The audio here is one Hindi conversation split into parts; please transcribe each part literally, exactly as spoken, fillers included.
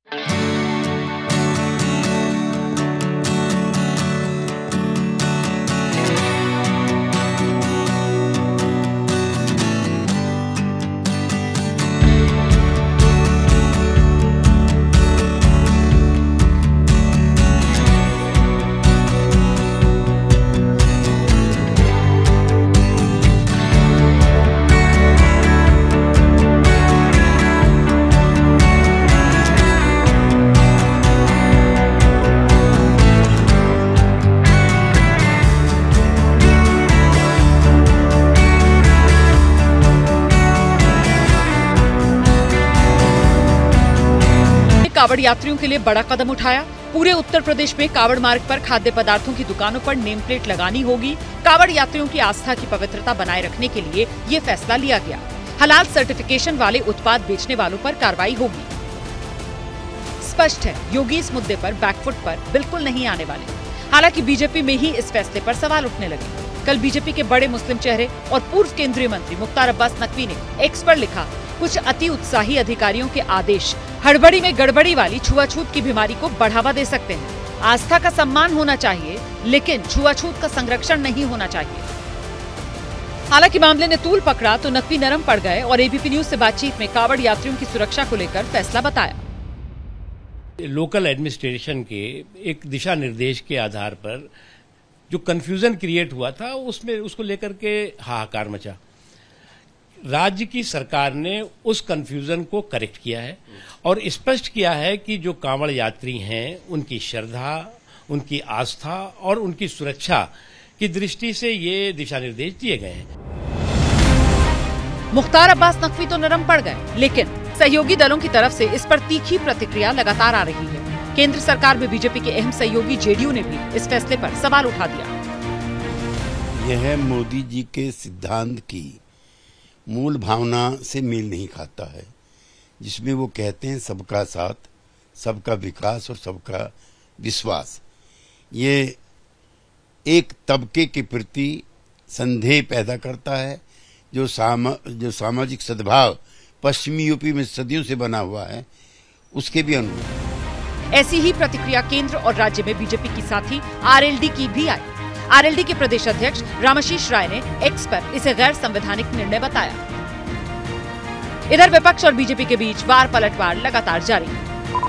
कावड़ यात्रियों के लिए बड़ा कदम उठाया। पूरे उत्तर प्रदेश में कावड़ मार्ग पर खाद्य पदार्थों की दुकानों पर नेम प्लेट लगानी होगी। कावड़ यात्रियों की आस्था की पवित्रता बनाए रखने के लिए ये फैसला लिया गया। हलाल सर्टिफिकेशन वाले उत्पाद बेचने वालों पर कार्रवाई होगी। स्पष्ट है, योगी इस मुद्दे पर बैकफुट पर बिल्कुल नहीं आने वाले। हालांकि बीजेपी में ही इस फैसले पर सवाल उठने लगे। कल बीजेपी के बड़े मुस्लिम चेहरे और पूर्व केंद्रीय मंत्री मुख्तार अब्बास नकवी ने एक्स पर लिखा, कुछ अति उत्साही अधिकारियों के आदेश हड़बड़ी में गड़बड़ी वाली छुआछूत की बीमारी को बढ़ावा दे सकते हैं। आस्था का सम्मान होना चाहिए, लेकिन छुआछूत का संरक्षण नहीं होना चाहिए। हालांकि मामले ने तूल पकड़ा तो नकवी नरम पड़ गए और एबीपी न्यूज से बातचीत में कावड़ यात्रियों की सुरक्षा को लेकर फैसला बताया। लोकल एडमिनिस्ट्रेशन के एक दिशा निर्देश के आधार पर जो कंफ्यूजन क्रिएट हुआ था, उसमें उसको लेकर के हाहाकार मचा। राज्य की सरकार ने उस कंफ्यूजन को करेक्ट किया है और स्पष्ट किया है कि जो कांवड़ यात्री हैं उनकी श्रद्धा, उनकी आस्था और उनकी सुरक्षा की दृष्टि से ये दिशा निर्देश दिए गए हैं। मुख्तार अब्बास नकवी तो नरम पड़ गए, लेकिन सहयोगी दलों की तरफ से इस पर तीखी प्रतिक्रिया लगातार आ रही है। केंद्र सरकार में बीजेपी के अहम सहयोगी जेडीयू ने भी इस फैसले पर सवाल उठा दिया। यह मोदी जी के सिद्धांत की मूल भावना से मेल नहीं खाता है, जिसमें वो कहते हैं सबका साथ, सबका विकास और सबका विश्वास। ये एक तबके के प्रति संदेह पैदा करता है, जो सामा, जो सामाजिक सद्भाव पश्चिमी यूपी में सदियों से बना हुआ है, उसके भी अनुरूप। ऐसी ही प्रतिक्रिया केंद्र और राज्य में बीजेपी की साथी आरएलडी की भी आई। आरएलडी के प्रदेश अध्यक्ष रामाशीष राय ने एक्स पर इसे गैर संवैधानिक निर्णय बताया। इधर विपक्ष और बीजेपी के बीच वार पलटवार लगातार जारी है।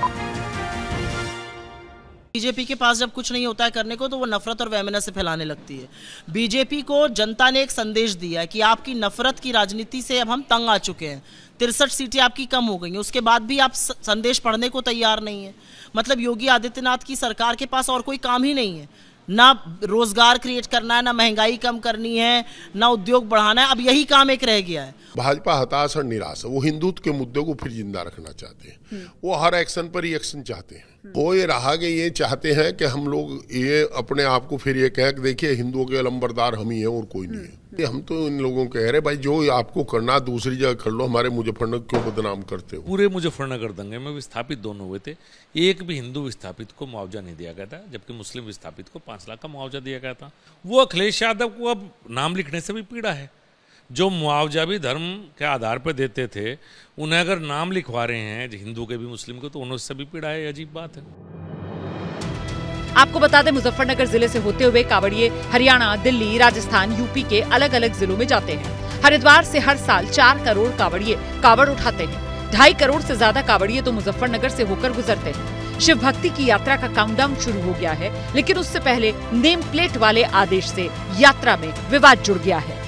बीजेपी के पास जब कुछ नहीं होता है करने को, तो वो नफरत और वैमनस्य से फैलाने लगती है। बीजेपी को जनता ने एक संदेश दिया है कि आपकी नफरत की राजनीति से अब हम तंग आ चुके हैं। तिरसठ सीटें आपकी कम हो गई हैं, उसके बाद भी आप संदेश पढ़ने को तैयार नहीं है। मतलब योगी आदित्यनाथ की सरकार के पास और कोई काम ही नहीं है। ना रोजगार क्रिएट करना है, ना महंगाई कम करनी है, ना उद्योग बढ़ाना है। अब यही काम एक रह गया है। भाजपा हताश और निराश है। वो हिंदुत्व के मुद्दे को फिर जिंदा रखना चाहते हैं। वो हर एक्शन पर ही एक्शन चाहते हैं। वो ये रहा कि ये चाहते हैं कि हम लोग ये अपने आप को फिर ये कह कि देखिए हिंदुओं के लंबरदार हम ही हैं और कोई नहीं है। हम तो इन लोगों को कह रहे भाई जो आपको करना दूसरी जगह कर लो, हमारे मुजफ्फरनगर क्यों बदनाम करते हो। पूरे मुजफ्फरनगर दंगे में विस्थापित दोनों हुए थे। एक भी हिंदू विस्थापित को मुआवजा नहीं दिया गया था, जबकि मुस्लिम विस्थापित को पांच लाख का मुआवजा दिया गया था। वो अखिलेश यादव को अब नाम लिखने से भी पीड़ा है। जो मुआवजा भी धर्म के आधार पर देते थे, उन्हें अगर नाम लिखवा रहे हैं हिंदू के भी मुस्लिम को, तो उन्हें उससे भी पीड़ा है। अजीब बात है। आपको बता दें, मुजफ्फरनगर जिले से होते हुए कावड़िए हरियाणा, दिल्ली, राजस्थान, यूपी के अलग अलग जिलों में जाते हैं। हरिद्वार से हर साल चार करोड़ कावड़िए कावड़ उठाते हैं। ढाई करोड़ से ज्यादा कावड़िए तो मुजफ्फरनगर से होकर गुजरते हैं। शिव भक्ति की यात्रा का काउंटडाउन शुरू हो गया है, लेकिन उससे पहले नेम प्लेट वाले आदेश से यात्रा में विवाद जुड़ गया है।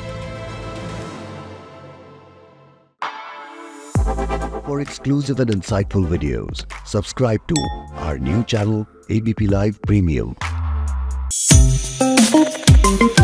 For exclusive and insightful videos, subscribe to our new channel A B P Live Premium.